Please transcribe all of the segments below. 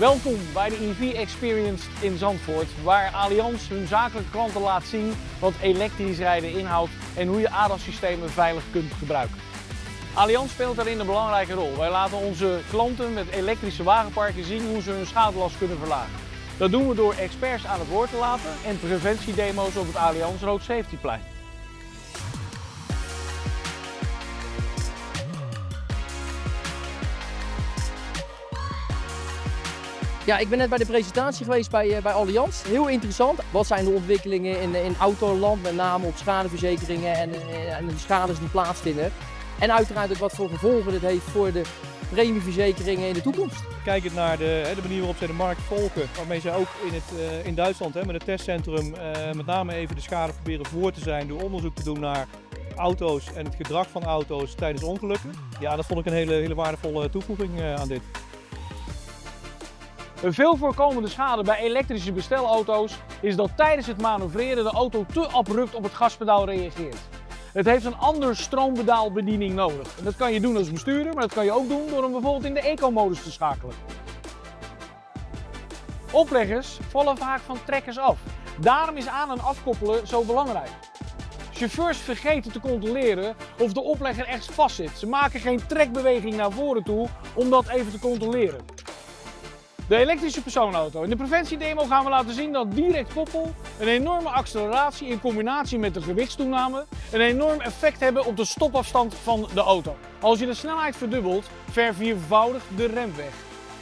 Welkom bij de EV Experience in Zandvoort, waar Allianz hun zakelijke klanten laat zien wat elektrisch rijden inhoudt en hoe je ADAS-systemen veilig kunt gebruiken. Allianz speelt daarin een belangrijke rol. Wij laten onze klanten met elektrische wagenparken zien hoe ze hun schadelast kunnen verlagen. Dat doen we door experts aan het woord te laten en preventiedemo's op het Allianz Road Safetyplein. Ja, ik ben net bij de presentatie geweest bij Allianz. Heel interessant. Wat zijn de ontwikkelingen in autoland, met name op schadeverzekeringen en de schades die plaatsvinden. En uiteraard ook wat voor gevolgen dit heeft voor de premieverzekeringen in de toekomst. Kijkend naar de manier waarop zij de markt volgen, waarmee zij ook in Duitsland met het testcentrum met name even de schade proberen voor te zijn door onderzoek te doen naar auto's en het gedrag van auto's tijdens ongelukken. Ja, dat vond ik een hele waardevolle toevoeging aan dit. Een veel voorkomende schade bij elektrische bestelauto's is dat tijdens het manoeuvreren de auto te abrupt op het gaspedaal reageert. Het heeft een ander stroompedaalbediening nodig. En dat kan je doen als bestuurder, maar dat kan je ook doen door hem bijvoorbeeld in de eco-modus te schakelen. Opleggers vallen vaak van trekkers af. Daarom is aan- en afkoppelen zo belangrijk. Chauffeurs vergeten te controleren of de oplegger echt vast zit. Ze maken geen trekbeweging naar voren toe om dat even te controleren. De elektrische persoonauto. In de preventiedemo gaan we laten zien dat direct koppel, een enorme acceleratie in combinatie met de gewichtstoename een enorm effect hebben op de stopafstand van de auto. Als je de snelheid verdubbelt, verviervoudigt de remweg.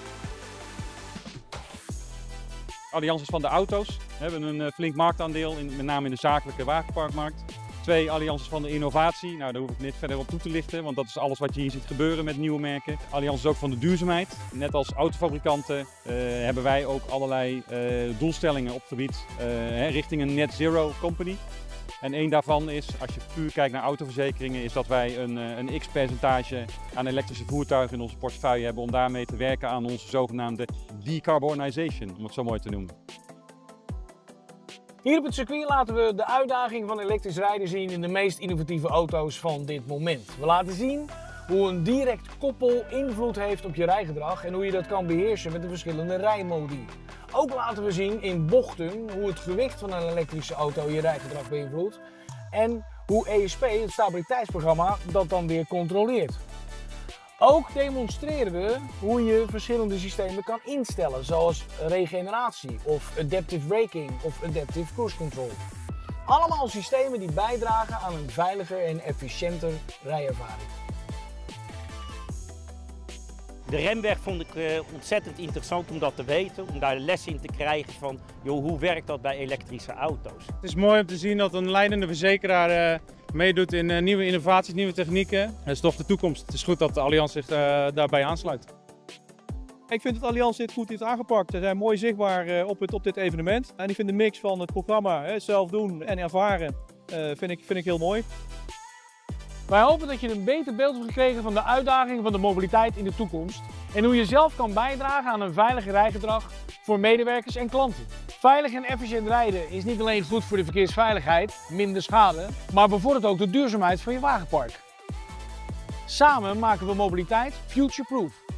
Allianz is van de auto's. We hebben een flink marktaandeel, met name in de zakelijke wagenparkmarkt. 2, Allianz is van de innovatie. Nou, daar hoef ik niet verder op toe te lichten, want dat is alles wat je hier ziet gebeuren met nieuwe merken. Allianz is ook van de duurzaamheid. Net als autofabrikanten hebben wij ook allerlei doelstellingen op het gebied richting een net zero company. En één daarvan is, als je puur kijkt naar autoverzekeringen, is dat wij een x-percentage aan elektrische voertuigen in onze portefeuille hebben om daarmee te werken aan onze zogenaamde decarbonization, om het zo mooi te noemen. Hier op het circuit laten we de uitdaging van elektrisch rijden zien in de meest innovatieve auto's van dit moment. We laten zien hoe een direct koppel invloed heeft op je rijgedrag en hoe je dat kan beheersen met de verschillende rijmodi. Ook laten we zien in bochten hoe het gewicht van een elektrische auto je rijgedrag beïnvloedt en hoe ESP, het stabiliteitsprogramma, dat dan weer controleert. Ook demonstreren we hoe je verschillende systemen kan instellen, zoals regeneratie of adaptive braking of adaptive cruise control. Allemaal systemen die bijdragen aan een veiliger en efficiënter rijervaring. De remweg vond ik ontzettend interessant om dat te weten, om daar les in te krijgen van joh, hoe werkt dat bij elektrische auto's. Het is mooi om te zien dat een leidende verzekeraar meedoet in nieuwe innovaties, nieuwe technieken. Het is toch de toekomst. Het is goed dat de Allianz zich daarbij aansluit. Ik vind dat Allianz dit goed heeft aangepakt. Ze zijn mooi zichtbaar op dit evenement. En ik vind de mix van het programma, zelf doen en ervaren, vind ik heel mooi. Wij hopen dat je een beter beeld hebt gekregen van de uitdaging van de mobiliteit in de toekomst en hoe je zelf kan bijdragen aan een veiliger rijgedrag voor medewerkers en klanten. Veilig en efficiënt rijden is niet alleen goed voor de verkeersveiligheid, minder schade, maar bevordert ook de duurzaamheid van je wagenpark. Samen maken we mobiliteit future-proof.